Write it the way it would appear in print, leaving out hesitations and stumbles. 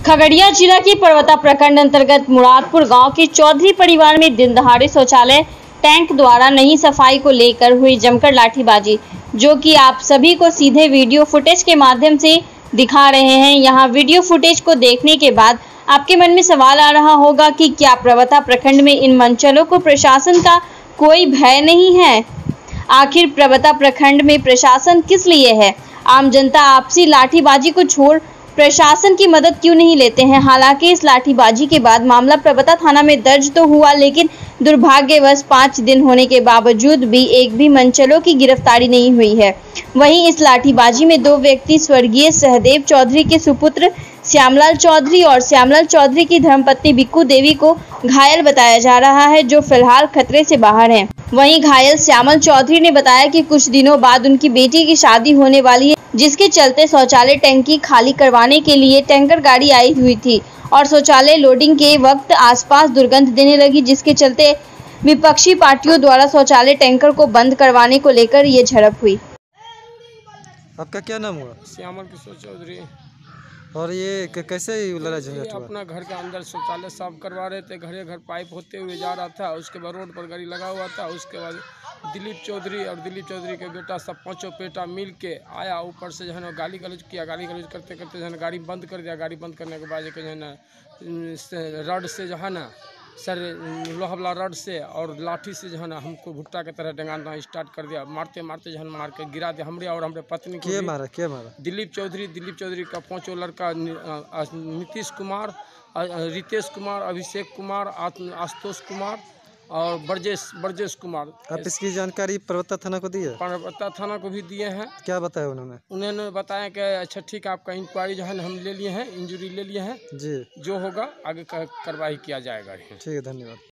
खगड़िया जिला के परवता प्रखंड अंतर्गत मुरादपुर गांव के चौधरी परिवार में दिन दहाड़े शौचालय टैंक द्वारा नई सफाई को लेकर हुई जमकर लाठीबाजी, जो कि आप सभी को सीधे वीडियो फुटेज के माध्यम से दिखा रहे हैं। यहां वीडियो फुटेज को देखने के बाद आपके मन में सवाल आ रहा होगा कि क्या परवता प्रखंड में इन मंचलों को प्रशासन का कोई भय नहीं है? आखिर परवता प्रखंड में प्रशासन किस लिए है? आम जनता आपसी लाठीबाजी को छोड़ प्रशासन की मदद क्यों नहीं लेते हैं? हालांकि इस लाठीबाजी के बाद मामला परवता थाना में दर्ज तो हुआ, लेकिन दुर्भाग्यवश 5 दिन होने के बावजूद भी एक भी मंचलों की गिरफ्तारी नहीं हुई है। वहीं इस लाठीबाजी में 2 व्यक्ति स्वर्गीय सहदेव चौधरी के सुपुत्र श्यामलाल चौधरी और श्यामलाल चौधरी की धर्मपत्नी बिक्कू देवी को घायल बताया जा रहा है, जो फिलहाल खतरे से बाहर हैं। वहीं घायल श्यामल चौधरी ने बताया कि कुछ दिनों बाद उनकी बेटी की शादी होने वाली है, जिसके चलते शौचालय टंकी खाली करवाने के लिए टैंकर गाड़ी आई हुई थी और शौचालय लोडिंग के वक्त आसपास दुर्गंध देने लगी, जिसके चलते विपक्षी पार्टियों द्वारा शौचालय टैंकर को बंद करवाने को लेकर ये झड़प हुई। आपका क्या नाम हुआ? श्यामल किशोर चौधरी। और ये कैसे लड़ा झंझट हुआ? अपना घर के अंदर शौचालय साफ करवा रहे थे, घरे घर पाइप होते हुए जा रहा था। उसके बाद रोड पर गाड़ी लगा हुआ था। उसके बाद दिलीप चौधरी और दिलीप चौधरी के बेटा सब 5 बेटा मिल के आया, ऊपर से जो है ना गाली गलौज किया। गाली गलौज करते करते जो है ना गाड़ी बंद कर दिया। गाड़ी बंद करने के बाद जो है ना रड से जो है ना सर लोहा वाला रड से और लाठी से जो है ना हमको भुट्टा की तरह डंगाना स्टार्ट कर दिया। मारते मारते जो है मार के गिरा दिया हमरे और हमारे पत्नी को। क्या मारा? दिलीप चौधरी का 5 लड़का नीतीश कुमार, रितेश कुमार, अभिषेक कुमार, आशुतोष कुमार और ब्रजेश कुमार। आप इसकी जानकारी परवता थाना को दी है? परवता थाना को भी दिए हैं। क्या बताया उन्होंने? उन्होंने बताया कि अच्छा ठीक है, आपका इंक्वायरी जो है ना हम ले लिए हैं, इंजरी ले लिए हैं जी, जो होगा आगे कार्रवाई किया जाएगा। ठीक है, धन्यवाद।